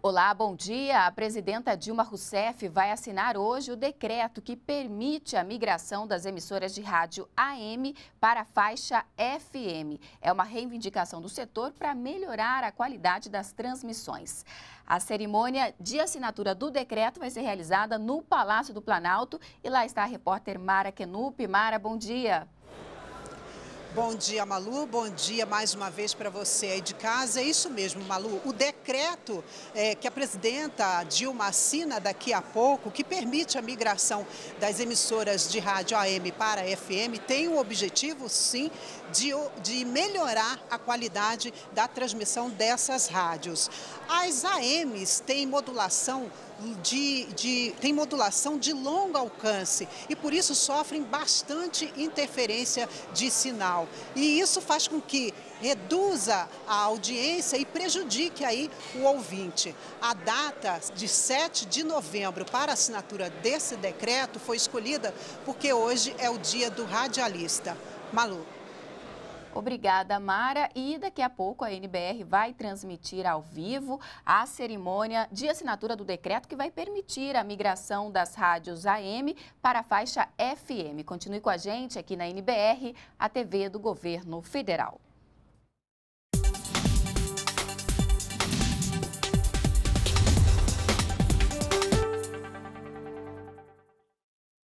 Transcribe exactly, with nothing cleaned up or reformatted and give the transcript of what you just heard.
Olá, bom dia. A presidenta Dilma Rousseff vai assinar hoje o decreto que permite a migração das emissoras de rádio A M para a faixa F M. É uma reivindicação do setor para melhorar a qualidade das transmissões. A cerimônia de assinatura do decreto vai ser realizada no Palácio do Planalto e lá está a repórter Mara Kenup. Mara, bom dia. Bom dia, Malu. Bom dia mais uma vez para você aí de casa. É isso mesmo, Malu. O decreto é, que a presidenta Dilma assina daqui a pouco, que permite a migração das emissoras de rádio A M para F M, tem o objetivo, sim, de, de melhorar a qualidade da transmissão dessas rádios. As A Ms têm modulação De, de, tem modulação de longo alcance e por isso sofrem bastante interferência de sinal. E isso faz com que reduza a audiência e prejudique aí o ouvinte. A data de sete de novembro para a assinatura desse decreto foi escolhida porque hoje é o dia do radialista. Malu. Obrigada, Mara. E daqui a pouco a N B R vai transmitir ao vivo a cerimônia de assinatura do decreto que vai permitir a migração das rádios A M para a faixa F M. Continue com a gente aqui na N B R, a T V do Governo Federal.